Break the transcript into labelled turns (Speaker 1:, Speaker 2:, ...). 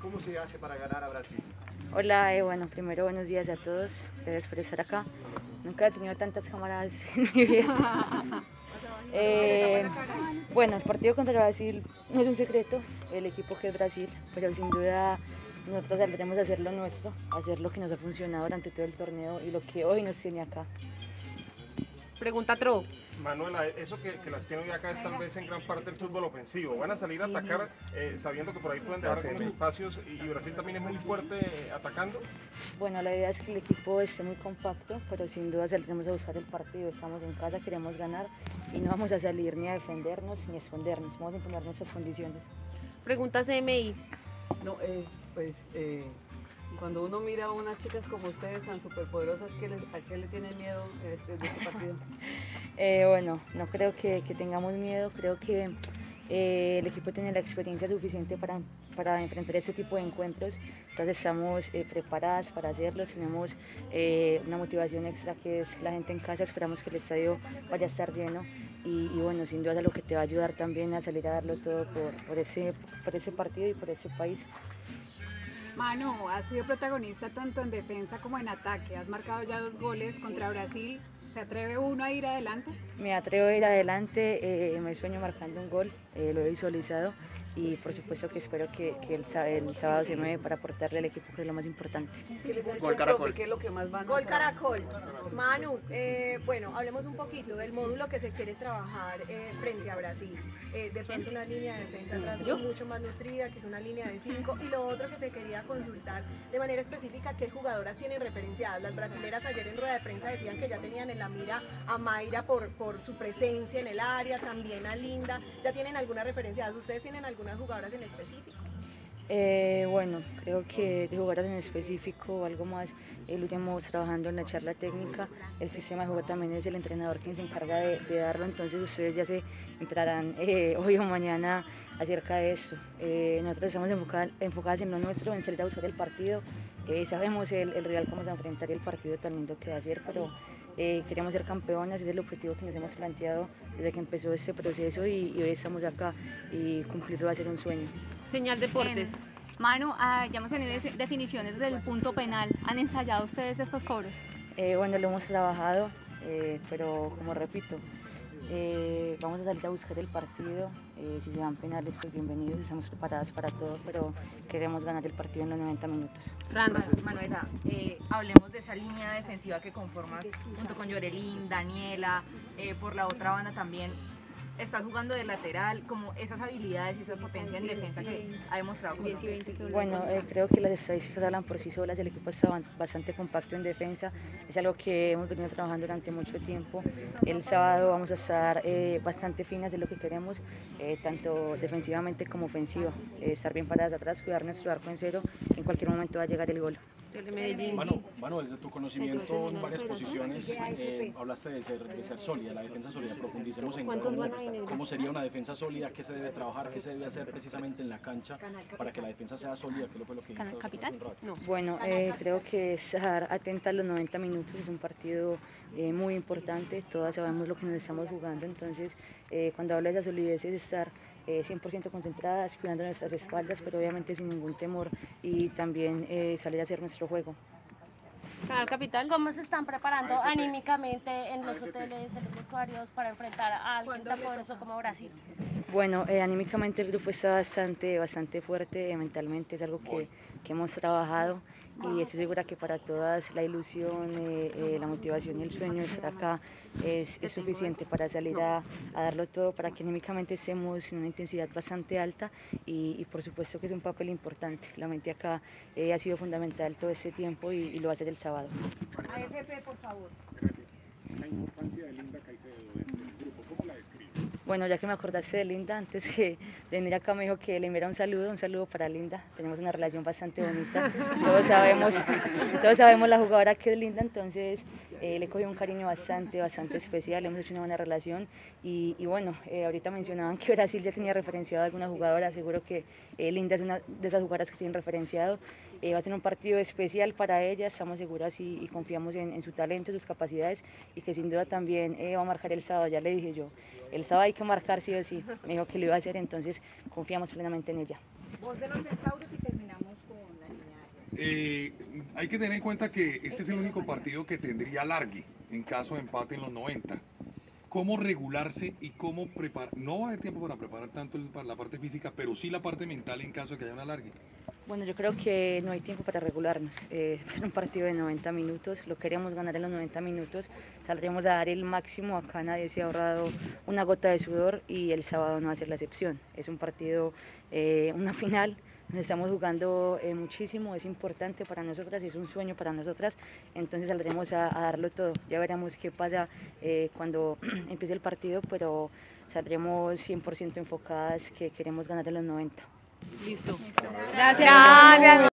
Speaker 1: ¿Cómo se hace para ganar a Brasil?
Speaker 2: Hola, bueno, primero buenos días a todos, gracias por estar acá. Nunca he tenido tantas cámaras en mi vida. Bueno, el partido contra Brasil no es un secreto, el equipo que es Brasil, pero sin duda nosotros saldremos a hacer lo nuestro, a hacer lo que nos ha funcionado durante todo el torneo y lo que hoy nos tiene acá.
Speaker 3: Pregunta Tro.
Speaker 4: Manuela, eso que las tiene hoy acá es tal vez en gran parte el fútbol ofensivo. Van a salir a atacar sabiendo que por ahí pueden dejar algunos espacios y Brasil también es muy fuerte atacando.
Speaker 2: Bueno, la idea es que el equipo esté muy compacto, pero sin duda saldremos a buscar el partido. Estamos en casa, queremos ganar y no vamos a salir ni a defendernos ni a escondernos. Vamos a imponer nuestras condiciones.
Speaker 3: Pregunta CMI.
Speaker 5: No, cuando uno mira a unas chicas como ustedes tan superpoderosas, ¿a qué le tiene miedo de este partido?
Speaker 2: Bueno, no creo que tengamos miedo, creo que el equipo tiene la experiencia suficiente para enfrentar este tipo de encuentros, entonces estamos preparadas para hacerlos, tenemos una motivación extra que es la gente en casa, esperamos que el estadio vaya a estar lleno y bueno, sin duda es lo que te va a ayudar también a salir a darlo todo por ese partido y por ese país.
Speaker 6: Manu, has sido protagonista tanto en defensa como en ataque, has marcado ya 2 goles contra Brasil, ¿se atreve uno a ir adelante?
Speaker 2: Me atrevo a ir adelante, me sueño marcando un gol, lo he visualizado y por supuesto que espero que el sábado se me dé para aportarle al equipo, que es lo más importante.
Speaker 5: Gol Caracol. ¿Qué es lo que más van a
Speaker 3: Gol Caracol. Manu, bueno, hablemos un poquito del módulo que se quiere trabajar frente a Brasil. De pronto una línea de defensa atrás mucho más nutrida, que es una línea de 5. Y lo otro que te quería consultar de manera específica, ¿qué jugadoras tienen referenciadas? Las brasileras ayer en rueda de prensa decían que ya tenían en la mira a Mayra por su presencia en el área, también a Linda. ¿Ya tienen algunas referenciadas? ¿Ustedes tienen algunas jugadoras en específico?
Speaker 2: Bueno, creo que de jugadoras en específico o algo más, lo iremos trabajando en la charla técnica. El sistema de juego también es el entrenador quien se encarga de darlo, entonces ustedes ya se entrarán hoy o mañana acerca de eso. Nosotros estamos enfocadas en lo nuestro, en salir a buscar el partido. Sabemos el rival que vamos a enfrentar y el partido tan lindo que va a ser, pero queremos ser campeonas, ese es el objetivo que nos hemos planteado desde que empezó este proceso y hoy estamos acá y cumplirlo va a ser un sueño.
Speaker 3: Señal Deportes.
Speaker 7: Manu, ya hemos tenido definiciones del punto penal. ¿Han ensayado ustedes estos foros?
Speaker 2: Bueno, lo hemos trabajado, pero como repito, vamos a salir a buscar el partido. Si se dan penales, pues bienvenidos, estamos preparadas para todo, pero queremos ganar el partido en los 90 minutos.
Speaker 8: Manuela, hablemos de esa línea defensiva que conformas junto con Yorelín, Daniela, por la otra banda también. Estás jugando de lateral, como esas habilidades y esa potencia en defensa que ha demostrado Colombia.
Speaker 2: Bueno, creo que las estadísticas hablan por sí solas, el equipo está bastante compacto en defensa, es algo que hemos venido trabajando durante mucho tiempo. El sábado vamos a estar bastante finas de lo que queremos, tanto defensivamente como ofensivo, estar bien paradas atrás, cuidar nuestro arco en cero, que en cualquier momento va a llegar el gol.
Speaker 9: Manu, desde tu conocimiento en varias posiciones, hablaste de ser sólida, la defensa sólida. Profundicemos en cómo sería una defensa sólida, qué se debe trabajar, qué se debe hacer precisamente en la cancha para que la defensa sea sólida, que fue lo que dijiste hace un rato.
Speaker 2: Bueno, creo que estar atenta a los 90 minutos es un partido muy importante, todas sabemos lo que nos estamos jugando, entonces cuando hablo de la solidez es estar 100% concentradas, cuidando nuestras espaldas, pero obviamente sin ningún temor y también salir a hacer nuestro juego.
Speaker 7: Canal Capital, ¿cómo se están preparando anímicamente en los hoteles, en los vestuarios para enfrentar a alguien tan poderoso como Brasil?
Speaker 2: Bueno, anímicamente el grupo está bastante fuerte, mentalmente es algo que hemos trabajado y estoy segura que para todas la ilusión, la motivación y el sueño de estar acá es suficiente para salir a darlo todo, para que anímicamente estemos en una intensidad bastante alta y por supuesto que es un papel importante. La mente acá ha sido fundamental todo este tiempo y lo va a ser el sábado.
Speaker 3: AFP, por favor.
Speaker 10: Gracias. La importancia de Linda Caicedo dentro del grupo, ¿cómo la describes?
Speaker 2: Bueno, ya que me acordaste de Linda, antes de venir acá me dijo que le enviara un saludo para Linda. Tenemos una relación bastante bonita, todos sabemos la jugadora que es Linda, entonces le cogí un cariño bastante especial, hemos hecho una buena relación y bueno, ahorita mencionaban que Brasil ya tenía referenciado a alguna jugadora, seguro que Linda es una de esas jugadoras que tienen referenciado. Va a ser un partido especial para ella, estamos seguras y confiamos en su talento, en sus capacidades y que sin duda también va a marcar el sábado, ya le dije yo, el sábado hay que marcar sí o sí, me dijo que lo iba a hacer, entonces confiamos plenamente en ella.
Speaker 3: Voz de los centauros y terminamos
Speaker 1: hay que tener en cuenta que este es el único partido que tendría alargue en caso de empate en los 90. ¿Cómo regularse y cómo preparar? No va a haber tiempo para preparar tanto para la parte física, pero sí la parte mental en caso de que haya un alargue.
Speaker 2: Bueno, yo creo que no hay tiempo para regularnos. Es un partido de 90 minutos, lo queremos ganar en los 90 minutos, saldremos a dar el máximo, acá nadie se ha ahorrado una gota de sudor y el sábado no va a ser la excepción. Es un partido, una final, nos estamos jugando muchísimo, es importante para nosotras, es un sueño para nosotras, entonces saldremos a darlo todo. Ya veremos qué pasa cuando empiece el partido, pero saldremos 100% enfocadas que queremos ganar en los 90.
Speaker 5: Listo.
Speaker 8: Gracias.